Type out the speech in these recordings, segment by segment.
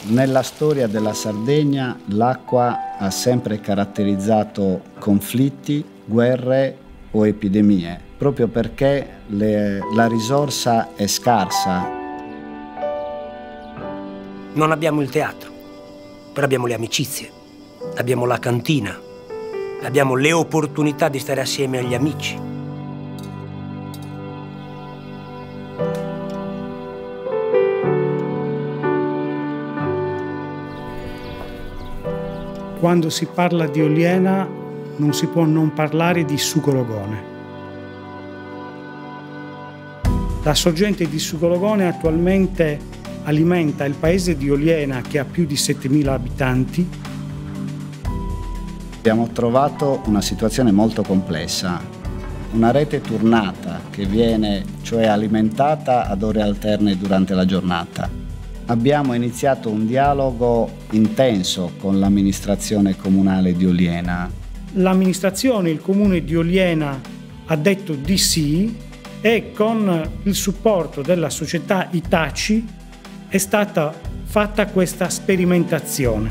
Nella storia della Sardegna l'acqua ha sempre caratterizzato conflitti, guerre o epidemie, proprio perché la risorsa è scarsa. Non abbiamo il teatro, però abbiamo le amicizie, abbiamo la cantina, abbiamo le opportunità di stare assieme agli amici. Quando si parla di Oliena non si può non parlare di Sugologone. La sorgente di Sugologone attualmente alimenta il paese di Oliena, che ha più di 7.000 abitanti. Abbiamo trovato una situazione molto complessa, una rete turnata che viene cioè alimentata ad ore alterne durante la giornata. Abbiamo iniziato un dialogo intenso con l'amministrazione comunale di Oliena. L'amministrazione, il comune di Oliena ha detto di sì, e con il supporto della società Hitachi è stata fatta questa sperimentazione.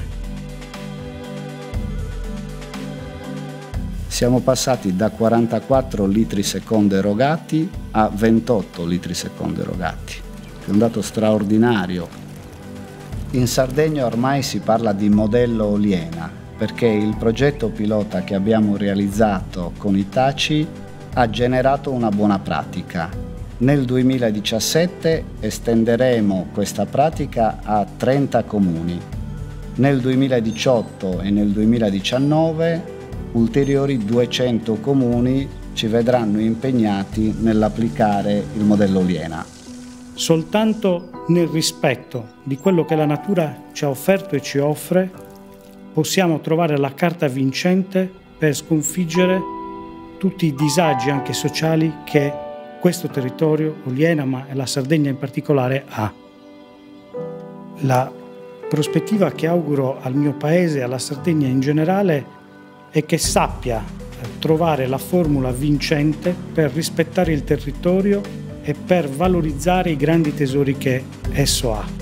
Siamo passati da 44 litri secondo erogati a 28 litri secondo erogati. È un dato straordinario. In Sardegna ormai si parla di modello Oliena, perché il progetto pilota che abbiamo realizzato con Hitachi ha generato una buona pratica. Nel 2017 estenderemo questa pratica a 30 comuni. Nel 2018 e nel 2019 ulteriori 200 comuni ci vedranno impegnati nell'applicare il modello Oliena. Soltanto nel rispetto di quello che la natura ci ha offerto e ci offre possiamo trovare la carta vincente per sconfiggere tutti i disagi anche sociali che questo territorio, Oliena, ma la Sardegna in particolare, ha. La prospettiva che auguro al mio paese e alla Sardegna in generale è che sappia trovare la formula vincente per rispettare il territorio e per valorizzare i grandi tesori che esso ha.